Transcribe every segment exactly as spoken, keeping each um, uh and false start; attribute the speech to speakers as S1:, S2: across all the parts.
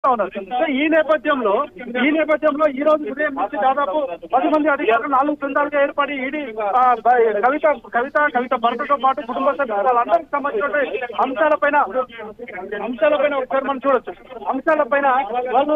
S1: So ఈ నేపథ్యంలో ఈ నేపథ్యంలో ఈ రోజు ఉదయం నుంచి దాదాపు పది మంది అధికారులు నాలుగు బృందాలుగా ఏర్పడి ఈడీ కవిత కవిత కవిత భర్తతో పాటు కుటుంబ సభ్యులు వాళ్ళందరికి సంబంధించిన అంశాలపైన అంశాలపైన ఒకసారి మనం చూడొచ్చు అంశాలపైన వాళ్ళు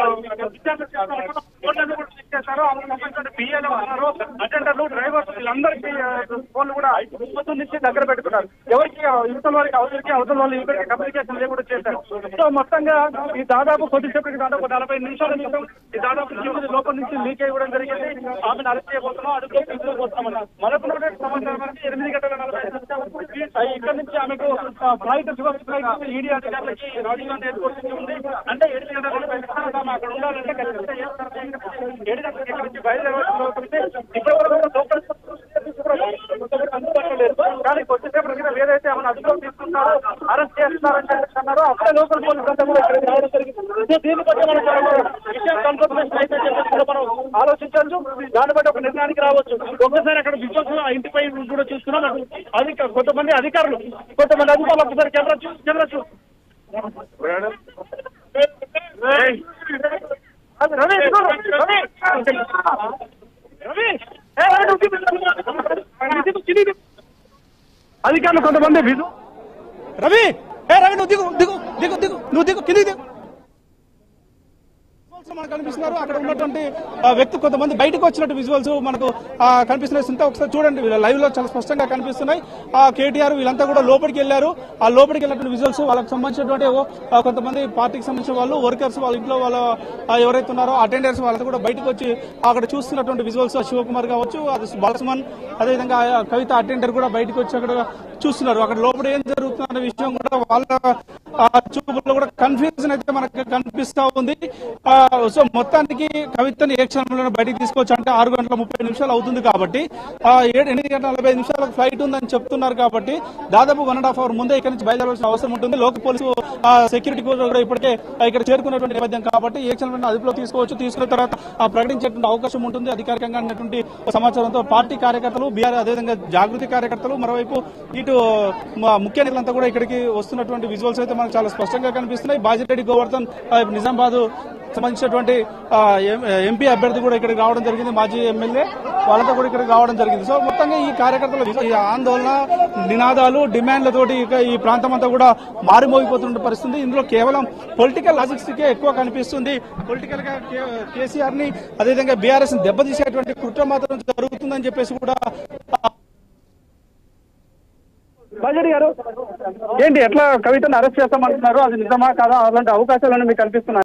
S1: చేశారు. పిఎల్ అన్నారు, అటెండర్లు, డ్రైవర్స్ వీళ్ళందరికీ ఫోన్లు కూడా పొద్దు నుంచి దగ్గర పెట్టుకున్నారు. ఎవరికి యువతల వారికి అవతలకి అవతల వాళ్ళు ఇద్దరికి కమ్యూనికేషన్ లేకుండా చేశారు. సో మొత్తంగా ఈ దాదాపు కొద్దిసేపటికి దాదాపు నలభై నిమిషాల క్రితం ఈ దాదాపు లోపల నుంచి లీక్ అవ్వడం జరిగింది. ఆమెను అరెస్ట్ చేయబోతున్నాం, అదుపులో తీసుకుపోతున్నామన్నారు. మరొక సమాచారం ఎనిమిది గంటల నలభై ఇక్కడ నుంచి ఆమెకు ఫ్లైట్ రివర్స్ ఫ్లైట్ ఈడీ అధికారులకి రాజీవ్ గాంధీ ఎయిర్పోర్ట్ నుంచి ఉంది. అంటే ఏడు గంటల నలభై నిమిషాలు ఆమె అక్కడ ఉండాలంటే ఏడు గంటల నుంచి బయలుదేరవలసి ఇప్పటి వరకు అందుబాటులో లేదు. కానీ కొద్దిసేపటి క్రితం ఏదైతే ఆమెను అదుపులో తీసుకుంటారో అరెస్ట్ చేస్తున్నారని చెప్పేస్తున్నారు. అప్పుడే లోకల్ పోలీసు అంతా కూడా ఇక్కడ రావడం జరిగింది. దీన్ని బట్టి మనం విషయం కన్ఫర్మేషన్ అయితే చెప్పేసి మనం ఆలోచించవచ్చు. దాన్ని బట్టి ఒక నిర్ణయానికి రావచ్చు. ఒక్కసారి అక్కడ విజువల్స్ ఆ ఇంటిపై కూడా చూస్తున్నాం. అది కొంతమంది అధికారులు కొంతమంది అధికారులు ఒకసారి కెమెరా చూ కెమెరా చూ రవి అధికారులు కొంతమంది విజు
S2: రవి ఏ రవి నువ్వు దిగు దిగు దిగు దిగు నువ్వు దిగు కిందికి దిగు. మనకు కనిపిస్తున్నారు అక్కడ ఉన్నటువంటి వ్యక్తి కొంతమంది బయటకు వచ్చినట్టు విజువల్స్ మనకు కనిపిస్తున్నాయి. ఒకసారి చూడండి, లైవ్ లో చాలా స్పష్టంగా కనిపిస్తున్నాయి. ఆ కేటీఆర్ వీళ్ళంతా కూడా లోపలికి వెళ్లారు. ఆ లోపలికి వెళ్ళినటువంటి విజువల్స్ వాళ్ళకి సంబంధించినటువంటి కొంతమంది పార్టీకి సంబంధించిన వాళ్ళు వర్కర్స్ వాళ్ళ ఇంట్లో వాళ్ళ ఎవరైతే ఉన్నారో అటెండర్స్ వాళ్ళతో కూడా బయటకు వచ్చి అక్కడ చూస్తున్నటువంటి విజువల్స్ శివకుమార్ కావచ్చు, అది బాలసుమన్, అదేవిధంగా కవిత అటెండర్ కూడా బయటకు వచ్చి అక్కడ చూస్తున్నారు. అక్కడ లోపల ఏం జరుగుతున్న విషయం కూడా వాళ్ళ చూపుల్లో కూడా కన్ఫ్యూజన్ అయితే మనకు కనిపిస్తా ఉంది. సో మొత్తానికి కవితని ఏ క్షణంలో బయటికి తీసుకోవచ్చు అంటే ఆరు గంటల ముప్పై నిమిషాలు అవుతుంది కాబట్టి ఏడు ఎనిమిది గంటల నలభై నిమిషాలకు ఫ్లైట్ ఉందని చెప్తున్నారు. కాబట్టి దాదాపు వన్ అండ్ హాఫ్ అవర్ ముందే ఇక్కడ నుంచి బయలుదేరాల్సిన అవసరం ఉంటుంది. లోకల్ పోలీసు సెక్యూరిటీ కూడా ఇప్పటికే ఇక్కడ చేరుకున్నటువంటి నేపథ్యం కాబట్టి ఏ క్షణంలో అదుపులో తీసుకోవచ్చు. తీసుకున్న తర్వాత ప్రకటించేటువంటి అవకాశం ఉంటుంది. అధికారికంగా ఉన్నటువంటి సమాచారంతో పార్టీ కార్యకర్తలు, బీఆర్ అదేవిధంగా జాగృతి కార్యకర్తలు, మరోవైపు ఇటు ముఖ్య నేతలంతా కూడా ఇక్కడికి వస్తున్నటువంటి విజువల్స్ అయితే మనకు చాలా స్పష్టంగా కనిపిస్తున్నాయి. బాజిరెడ్డి గోవర్ధన్ నిజామాబాద్ సంబంధించినటువంటి ఎంపీ అభ్యర్థి కూడా ఇక్కడికి రావడం జరిగింది. మాజీ ఎమ్మెల్యే వాళ్ళతో కూడా ఇక్కడికి రావడం జరిగింది. సో మొత్తంగా ఈ కార్యకర్తలు ఈ ఆందోళన, నినాదాలు, డిమాండ్లతోటి ఈ ప్రాంతం అంతా కూడా మారిమోగిపోతున్న పరిస్థితి. ఇందులో కేవలం పొలిటికల్ లాజిక్స్ కే ఎక్కువ కనిపిస్తుంది. పొలిటికల్ గా కేసీఆర్ ని అదేవిధంగా బీఆర్ఎస్ ని దెబ్బతీసేటువంటి కుట్ర మాత్రం జరుగుతుందని చెప్పేసి కూడా.
S1: బాజెడ్డి గారు ఏంటి ఎట్లా కవితను అరెస్ట్ చేస్తామంటున్నారు? అది నిజమా కాదా? అలాంటి అవకాశాలను మీకు కనిపిస్తున్నాయి?